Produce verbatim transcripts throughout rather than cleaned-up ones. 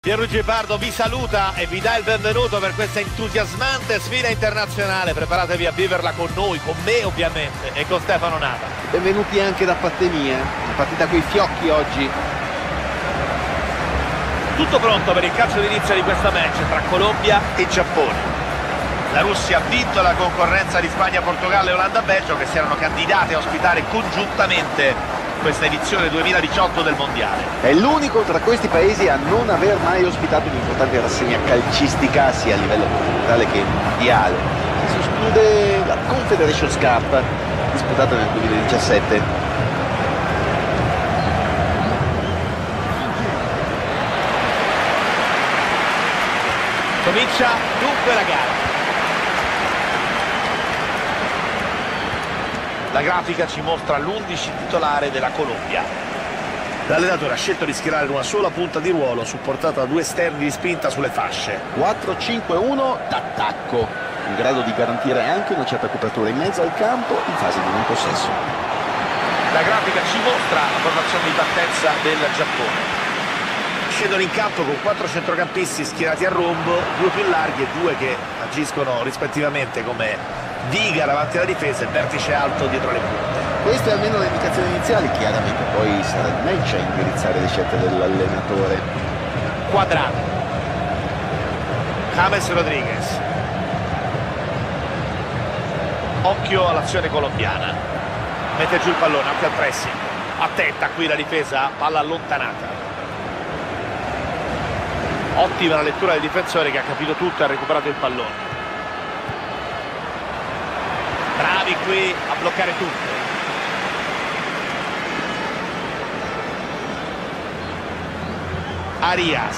Pierluigi Pardo vi saluta e vi dà il benvenuto per questa entusiasmante sfida internazionale. Preparatevi a viverla con noi, con me ovviamente, e con Stefano Nava. Benvenuti anche da parte mia, una partita coi fiocchi oggi. Tutto pronto per il calcio d'inizio di questa match tra Colombia e Giappone. La Russia ha vinto la concorrenza di Spagna, Portogallo e Olanda-Belgio, che si erano candidate a ospitare congiuntamente questa edizione duemiladiciotto del Mondiale. È l'unico tra questi paesi a non aver mai ospitato un'importante rassegna calcistica sia a livello continentale che mondiale. Se si esclude la Confederations Cup disputata nel duemiladiciassette. Comincia dunque la gara. La grafica ci mostra l'undici titolare della Colombia. L'allenatore ha scelto di schierare una sola punta di ruolo supportata da due esterni di spinta sulle fasce. quattro cinque uno d'attacco, in grado di garantire anche una certa copertura in mezzo al campo in fase di non possesso. La grafica ci mostra la formazione di partenza del Giappone. Scendono in campo con quattro centrocampisti schierati a rombo, due più larghi e due che agiscono rispettivamente come diga davanti alla difesa e vertice alto dietro le punte. Queste almeno le indicazioni iniziali, chiaramente poi sarà il match a indirizzare le scelte dell'allenatore. Quadrato. James Rodriguez. Occhio all'azione colombiana. Mette giù il pallone, occhio al pressing. Attenta qui la difesa, palla allontanata. Ottima la lettura del difensore che ha capito tutto e ha recuperato il pallone. Bravi qui a bloccare tutto. Arias.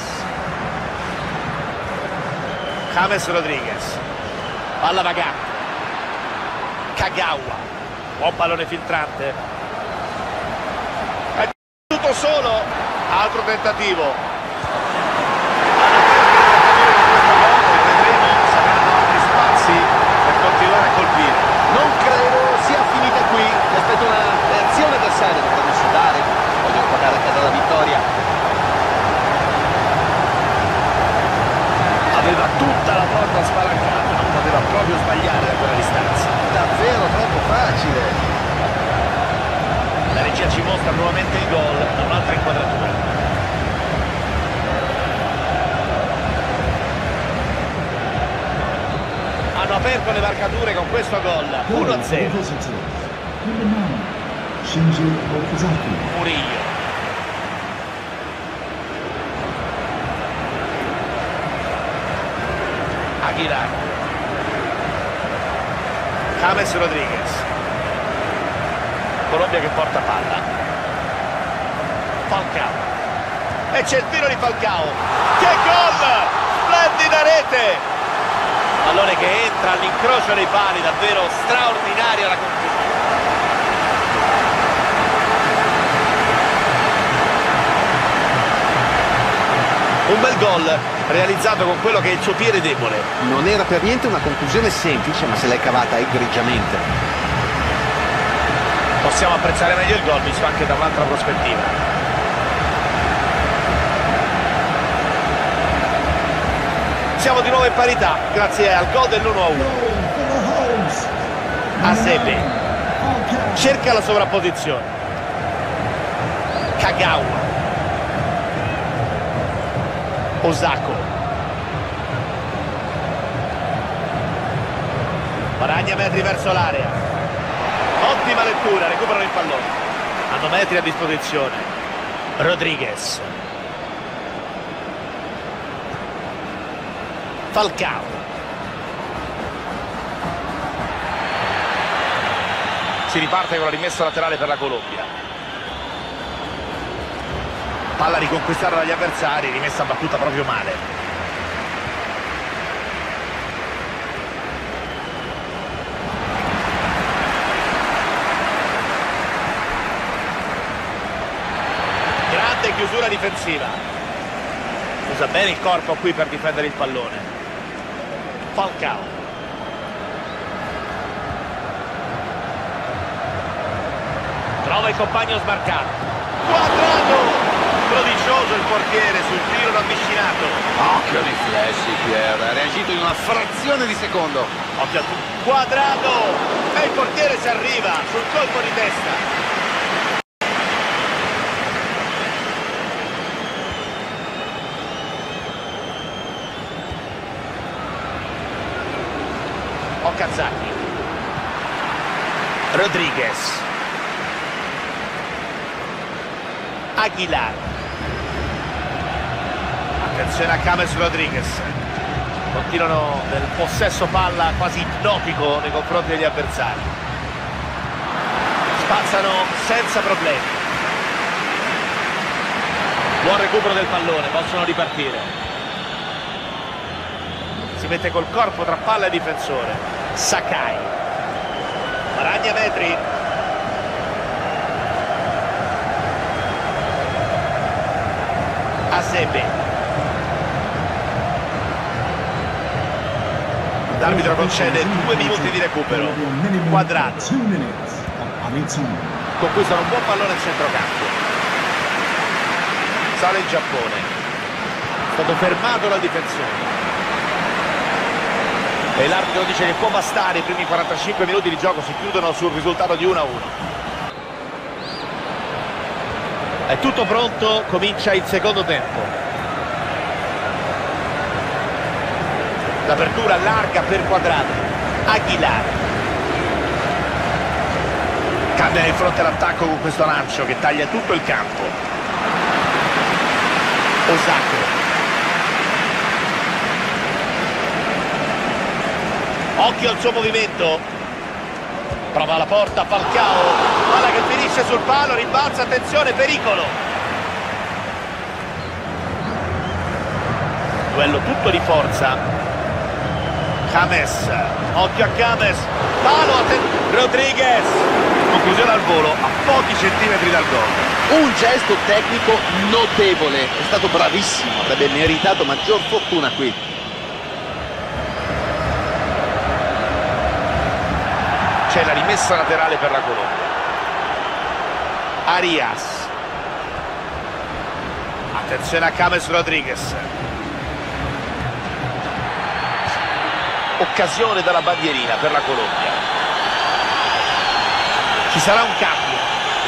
James Rodriguez. Palla vagante. Kagawa. Buon pallone filtrante. È tutto solo. Altro tentativo. Vedremo se avranno altri spazi per continuare a colpire. Non credo sia finita qui, mi aspetto una reazione avversaria, dovranno sudare, voglio portare a casa la vittoria. Aveva tutta la porta spalancata, non poteva proprio sbagliare da quella distanza. Davvero troppo facile. La regia ci mostra nuovamente il gol da un'altra inquadratura. Hanno aperto le marcature con questo gol. uno a zero. Murillo. Aguilar. James Rodriguez. Colombia che porta palla. Falcao. E c'è il tiro di Falcao. Che gol! Splendida rete! Pallone che entra all'incrocio dei pali, davvero straordinaria la conclusione. Un bel gol realizzato con quello che è il suo piede debole. Non era per niente una conclusione semplice, ma se l'è cavata egregiamente. Possiamo apprezzare meglio il gol visto anche da un'altra prospettiva. Siamo di nuovo in parità grazie al gol dell'uno a uno. Asebe cerca la sovrapposizione. Kagawa. Osako. Guadagna metri verso l'area. Ottima lettura, recuperano il pallone. Hanno metri a disposizione. Rodriguez. Falcao. Si riparte con la rimessa laterale per la Colombia. Palla riconquistata dagli avversari, rimessa battuta proprio male. Grande chiusura difensiva. Usa bene il corpo qui per difendere il pallone. Falcao. Trova il compagno smarcato. Quadrato! Prodigioso il portiere sul tiro ravvicinato. Che riflessi, Pierre, ha reagito in una frazione di secondo. Occhio al Quadrado, e il portiere si arriva sul colpo di testa. Okazaki, Rodriguez, Aguilar, attenzione a James Rodriguez, continuano nel possesso palla quasi ipnotico nei confronti degli avversari, spazzano senza problemi, buon recupero del pallone, possono ripartire, si mette col corpo tra palla e difensore. Sakai, Baragna metri, Azebe, l'arbitro concede due minuti di recupero. Quadrado conquistano un buon pallone al centrocampo, sale il Giappone, è stato fermato dal difensore e l'arbitro dice che può bastare. I primi quarantacinque minuti di gioco si chiudono sul risultato di uno a uno. È tutto pronto, comincia il secondo tempo. L'apertura larga per Quadrado, Aguilar cambia di fronte all'attacco con questo lancio che taglia tutto il campo. Osako, occhio al suo movimento, prova la porta Falcao, palla che finisce sul palo, rimbalza, attenzione, pericolo. Duello tutto di forza. James, occhio a James, palo, Rodriguez, conclusione al volo a pochi centimetri dal gol. Un gesto tecnico notevole, è stato bravissimo, avrebbe meritato maggior fortuna qui. C'è la rimessa laterale per la Colombia. Arias, attenzione a James Rodriguez, occasione dalla bandierina per la Colombia, ci sarà un cambio.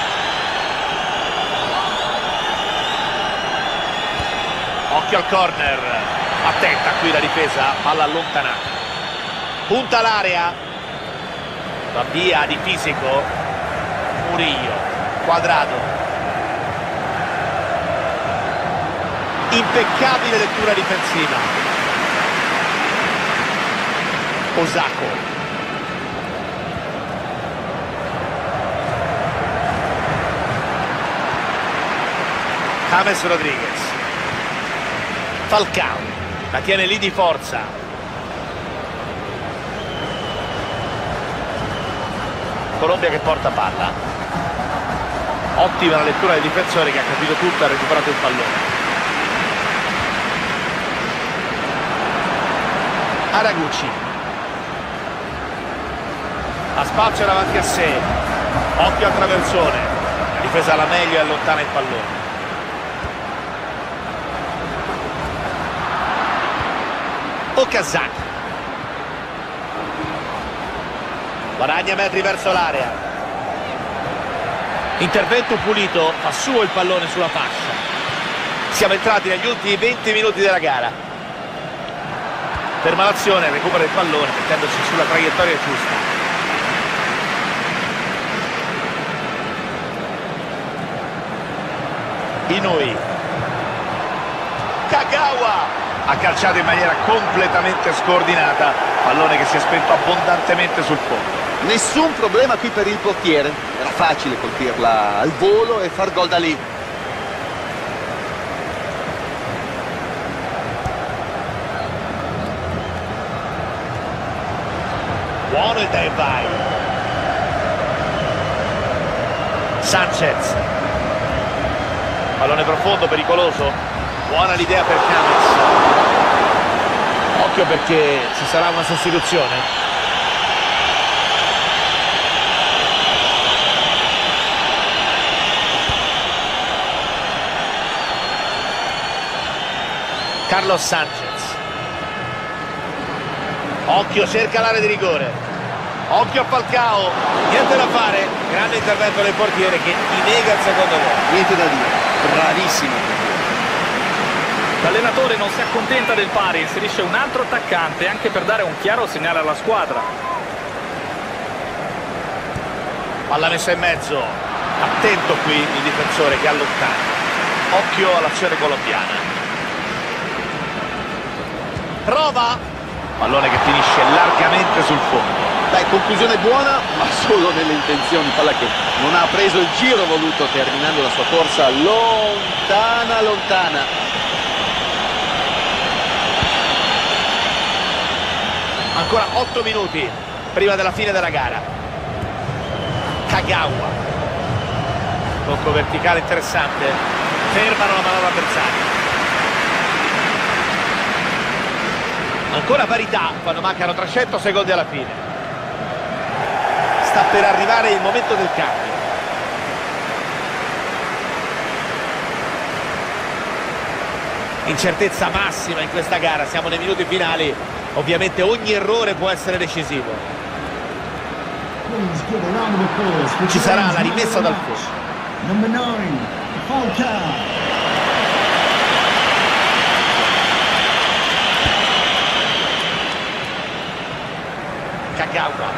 Occhio al corner, attenta qui la difesa, palla allontanata, punta l'area, va via di fisico Murillo, Quadrado, impeccabile lettura difensiva. Osako, James Rodriguez, Falcao, la tiene lì di forza, Colombia che porta palla, ottima la lettura del difensore che ha capito tutto e ha recuperato il pallone. Haraguchi, ha spazio davanti a sé, occhio al traversone, la difesa alla meglio e allontana il pallone. Okazaki, guadagna metri verso l'area, intervento pulito, fa suo il pallone sulla fascia. Siamo entrati negli ultimi venti minuti della gara, ferma l'azione, recupera il pallone mettendosi sulla traiettoria giusta. Inui, Kagawa ha calciato in maniera completamente scordinata, pallone che si è spento abbondantemente sul fondo. Nessun problema qui per il portiere, era facile colpirla al volo e far gol da lì. Buono il dive by Sanchez, pallone profondo, pericoloso, buona l'idea per James, occhio perché ci sarà una sostituzione. Carlos Sanchez, Occhio, cerca l'area di rigore. Occhio a Falcao. Niente da fare. Grande intervento del portiere che gli nega il secondo gol. Niente da dire. Bravissimo. L'allenatore non si accontenta del pari, inserisce un altro attaccante anche per dare un chiaro segnale alla squadra. Palla messa in mezzo. Attento qui il difensore che allontana. Occhio all'azione colombiana. Prova. Pallone che finisce largamente sul fondo. Dai, conclusione buona, ma solo nelle intenzioni. Palla che non ha preso il giro voluto, terminando la sua corsa lontana, lontana. Ancora otto minuti prima della fine della gara. Kagawa. Tocco verticale interessante. Fermano la manovra avversaria. Ancora parità quando mancano trecento secondi alla fine. Sta per arrivare il momento del cambio. Incertezza massima in questa gara, siamo nei minuti finali. Ovviamente ogni errore può essere decisivo. Ci sarà la rimessa dal fondo. Kagawa.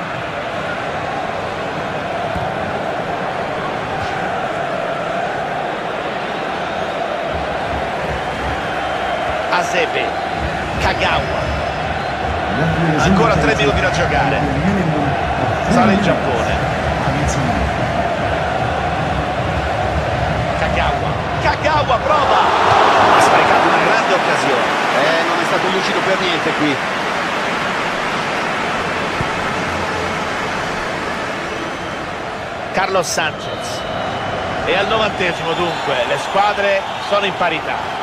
Azebe. Kagawa. Ancora tre minuti da giocare. Sale il Giappone. Kagawa. Kagawa prova. Ha sprecato una grande occasione. Eh, non è stato lucido per niente qui. Carlos Sanchez. E al novantesimo dunque le squadre sono in parità.